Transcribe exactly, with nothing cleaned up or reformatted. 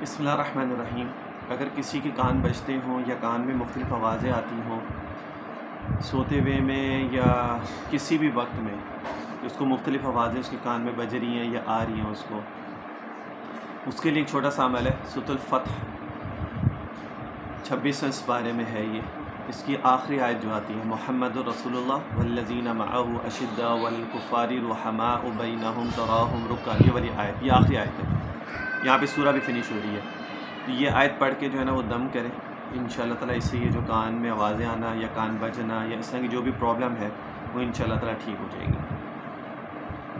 बिस्मिल्लाहिर्रहमानिर्रहीम। अगर किसी के कान बजते हों या कान में मुख्तलिफ़ आवाज़ें आती हों सोते हुए में या किसी भी वक्त में, उसको मुख्तलिफ़ आवाज़ें उसके कान में बज रही हैं या आ रही हैं उसको, उसके लिए एक छोटा सा अमल है। सूरतुल फतह छब्बीसवें पारे में है ये। इसकी आखिरी आयत जो आती है, मुहम्मदुर रसूलुल्लाह वल्लज़ीना मअहु अशिद्दा वल कुफ़ारी रुहमाउ बैनहुम तराहुम रुक्कान, ये वाली आयत, ये आखिरी आयत है। यहाँ पे सूरा भी फिनिश हो रही है। तो ये आयत पढ़ के जो है ना वो दम करें, इंशाअल्लाह ताला इससे ये जो कान में आवाज़ें आना या कान बजना या इस तरह की जो भी प्रॉब्लम है वो इंशाअल्लाह ताला ठीक हो जाएगी।